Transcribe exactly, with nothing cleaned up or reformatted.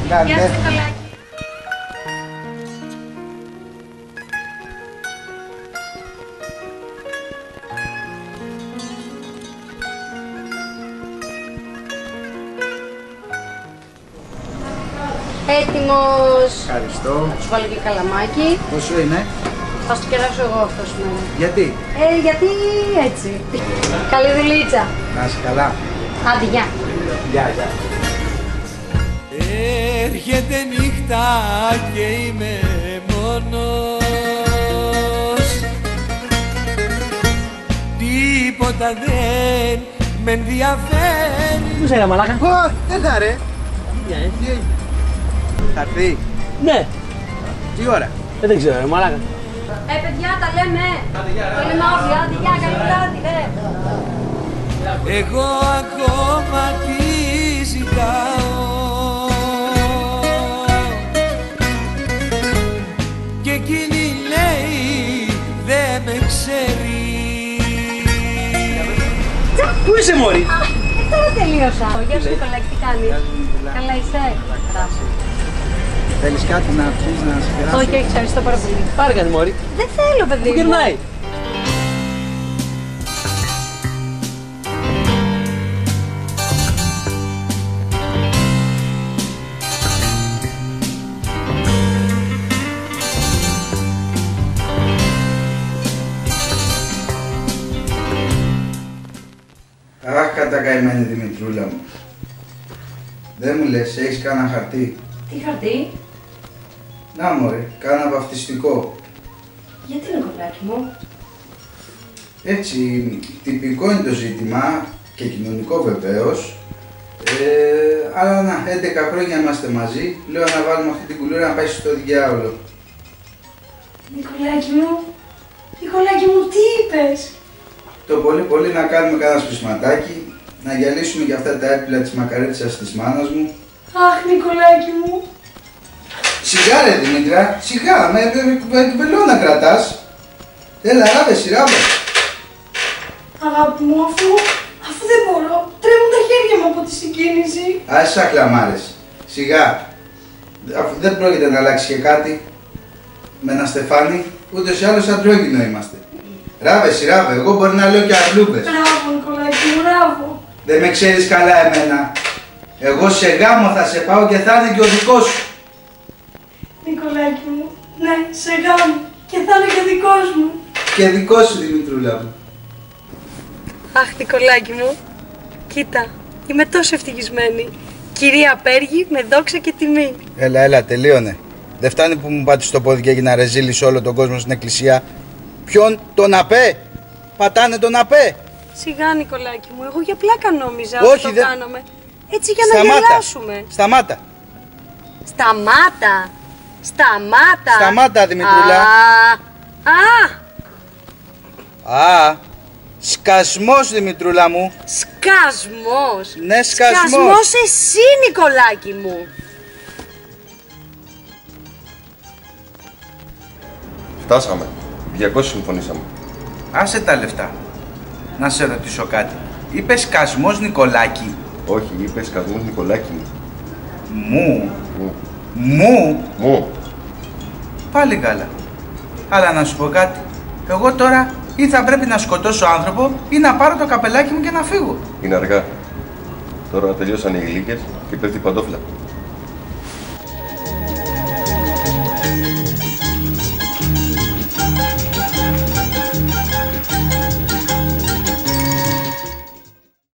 Γεια σας, Νικολάκη. Έτοιμος. Ευχαριστώ. Θα σου βάλω και καλαμάκι. Πόσο είναι? Θα σου κεράσω εγώ αυτό σήμερα. Γιατί? Ε, γιατί έτσι. Καλή δουλίτσα. Να είσαι καλά. Άντε, γεια. Γεια, γεια. Έρχεται νύχτα και είμαι μόνος. Τίποτα δεν με ενδιαφέρει. Πού είσαι ρε μαλάκα? Ω, δεν θα ρε. Τι έγινε? Τι έγινε? Θα έρθει. Ναι. Τι ώρα? Ε, δεν ξέρω ρε μαλάκα. Ε, παιδιά, τα λέμε. Το λέμε όλοι. Άντε, γεια, καλή βράδυ, ρε. Εγώ ακόμα τι ζητάω και εκείνη λέει δεν με ξέρει. Πού είσαι μωρή? Ε, τώρα τελείωσα. Γεια σου, Νικολάκη, τι κάνεις? Καλά είσαι? Μπράβο. Θέλεις κάτι να πεις, να σε κεράσω? Όχι, όχι, ευχαριστώ πάρα πολύ. Πάρε κάτι μωρή. Δεν θέλω, παιδί Πού μου. κερνάει? Αχ, κατακαημένη Δημητρούλα μου. Δεν μου λες, έχεις κάνα χαρτί? Τι χαρτί? Να μωρέ, κάνα βαφτιστικό. Γιατί, Νικολάκη μου? Έτσι, τυπικό είναι το ζήτημα και κοινωνικό βεβαίως. Ε, αλλά να, έντεκα χρόνια είμαστε μαζί. Λέω να βάλουμε αυτή την κουλούρα να πάει στο διάολο. Νικολάκη μου, Νικολάκη μου, τι είπες? Το πολύ πολύ να κάνουμε κανένα σπισματάκι, να γυαλίσουμε και αυτά τα έπιπλα της μακαρίτισας της μάνας μου. Αχ, Νικολάκη μου. Σιγά ρε Δημήτρα, σιγά, με, με, με βελόνα κρατάς. Έλα, ράβε, σειράβε. Αγάπη μου, αφού, αφού δεν μπορώ, τρέμουν τα χέρια μου από τη συγκίνηση. Άσε σαν κλαμάρες. Σιγά. Αφού δεν πρόκειται να αλλάξει και κάτι με ένα στεφάνι, ούτως ή άλλως αντρόγυνο είμαστε. Ράβε, σειράβε, εγώ μπορεί να λέω και αρλούμπες. Μπράβο, Νικολάκη μου, μπράβο. Δεν με ξέρεις καλά εμένα. Εγώ σε γάμο θα σε πάω και θα είναι και ο δικός σου. Νικολάκη μου, ναι, σε γάμο και θα είναι και δικός μου. Και δικός σου, Δημητρούλα μου. Αχ, Νικολάκη μου, κοίτα, είμαι τόσο ευτυχισμένη. Κυρία Πέργη με δόξα και τιμή. Έλα, έλα, τελείωνε. Δεν φτάνει που μου πάτε στο πόδι και έγινα ρεζίλη σε όλο τον κόσμο στην εκκλησία. Ποιον, τον ΑΠΕ. Πατάνε τον ΑΠΕ. Σιγά, Νικολάκη μου, εγώ για πλάκα νόμιζα Όχι, ότι το δε... κάναμε. Έτσι για Σταμάτα. να γελάσουμε. Σταμάτα. Σταμάτα. Σταμάτα. Σταμάτα, Δημητρούλα. Α, α, Α, σκασμός, Δημητρούλα μου. σκασμός. Ναι, σκασμός. Σκασμός εσύ, Νικολάκη μου. Φτάσαμε. διακόσια συμφωνήσαμε. Άσε τα λεφτά. Να σε ρωτήσω κάτι. Είπε σκασμός Νικολάκη. Όχι, είπε σκασμός Νικολάκη μου. Μου. Μου. Μου. Μου. Πάλι καλά. Αλλά να σου πω κάτι. Εγώ τώρα ή θα πρέπει να σκοτώσω άνθρωπο ή να πάρω το καπελάκι μου και να φύγω. Είναι αργά. Τώρα τελειώσαν οι γλύκες και πέφτει η παντόφλα.